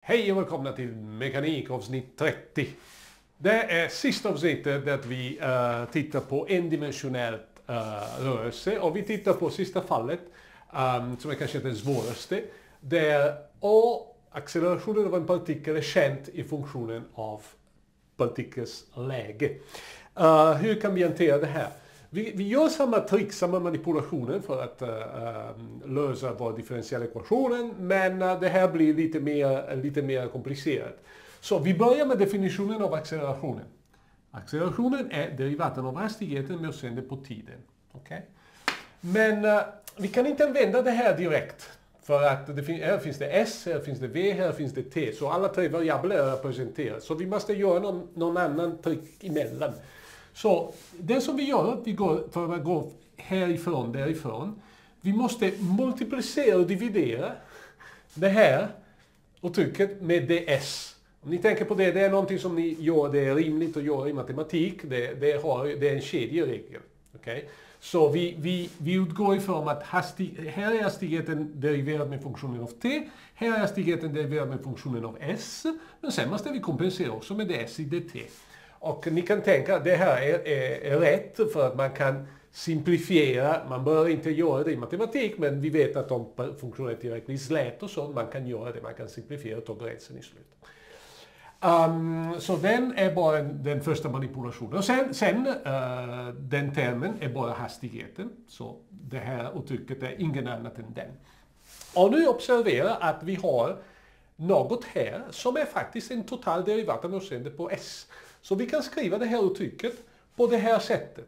Hej och välkomna till mekanikavsnitt 30. Det är sista avsnittet där vi tittar på endimensionellt rörelse och vi tittar på sista fallet som är kanske det svåraste. Där accelerationen av en partikel är känd i funktionen av partikelns läge. Hur kan vi hantera det här? Vi gör samma trick, samma manipulationer för att lösa vår differentiella ekvationen, men det här blir lite mer komplicerat. Så vi börjar med definitionen av accelerationen. Accelerationen är derivaten av hastigheten med avseende på tiden. Okay? Men vi kan inte använda det här direkt. För att här finns det S, här finns det V, här finns det T. Så alla tre variabler är representerade. Så vi måste göra någon annan trick emellan. Så det som vi gör, för att gå härifrån, därifrån. Vi måste multiplicera och dividera det här uttrycket med ds. Om ni tänker på det, det är någonting som ni gör, det är rimligt att göra i matematik. Det är en kedjeregel. Okay? Så vi utgår ifrån att här är hastigheten deriverad med funktionen av t, här är hastigheten deriverad med funktionen av s, men sen måste vi kompensera också med ds i dt. Och ni kan tänka att det här är rätt för att man kan simplifiera, man bör inte göra det i matematik, men vi vet att om funktionen är tillräckligt slät och så, man kan göra det, man kan simplifiera och ta gränsen i slutet. Så den är bara den första manipulationen. Och sen den termen är bara hastigheten. Så det här uttrycket är ingen annat än den. Och nu observera att vi har något här som är faktiskt en total derivat med avseende på s. Så vi kan skriva det här uttrycket på det här sättet.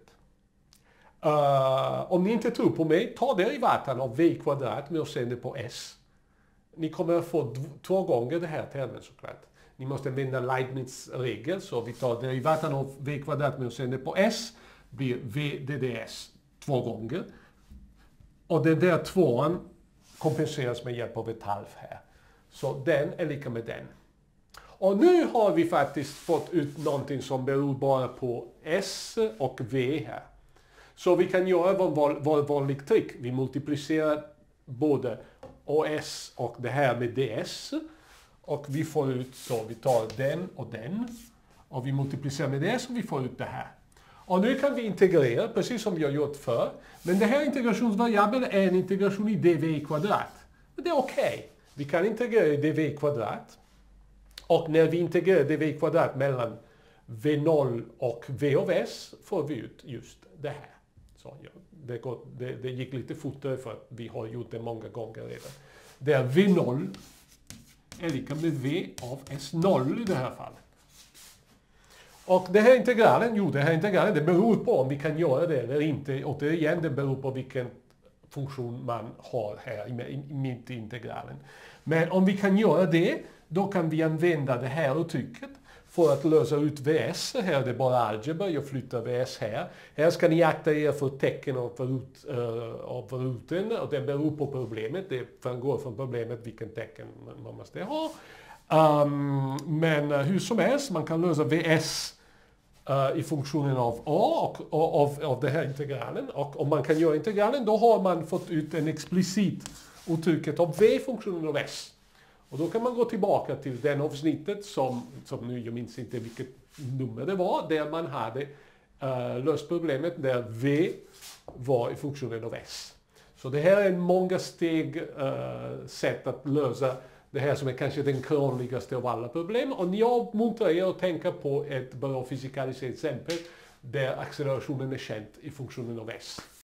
Om ni inte tror på mig, ta derivaten av v kvadrat med avseende på s. Ni kommer att få 2 gånger det här termen såklart. Ni måste använda Leibniz regel, så vi tar derivaten av v kvadrat med avseende på s, blir v dds 2 gånger. Och den där 2:an kompenseras med hjälp av ett halv här. Så den är lika med den. Och nu har vi faktiskt fått ut någonting som beror bara på s och v här. Så vi kan göra vår vanlig trick. Vi multiplicerar både os och det här med ds. Och vi får ut så, vi tar den. Och vi multiplicerar med det så vi får ut det här. Och nu kan vi integrera, precis som vi har gjort förr. Men det här integrationsvariabeln är en integration i dv kvadrat. Men det är okej. Vi kan integrera i dv kvadrat. Och när vi integrerar dv kvadrat mellan v0 och v av s får vi ut just det här. Så ja, det gick lite fortare för att vi har gjort det många gånger redan. Där v0 är lika med v av s0 i det här fallet. Och det här integralen, det beror på om vi kan göra det eller inte. Återigen, det beror på vilken funktion man har här mitt i integralen. Men om vi kan göra det, då kan vi använda det här uttrycket för att lösa ut vs. Här är det bara algebra, jag flyttar vs här. Här ska ni akta er för tecken av roten, och det beror på problemet. Det framgår från problemet vilken tecken man måste ha. Men hur som helst, man kan lösa vs i funktionen av a och av den här integralen. Och om man kan göra integralen, då har man fått ut en explicit uttrycket av v funktionen av s. Och då kan man gå tillbaka till den avsnittet som nu, jag minns inte vilket nummer det var, där man hade löst problemet där v var i funktionen av s. Så det här är en många steg sätt att lösa det här som är kanske den krångligaste av alla problem. Och jag uppmuntrar er att tänka på ett bra fysikaliskt exempel där accelerationen är känd i funktionen av s.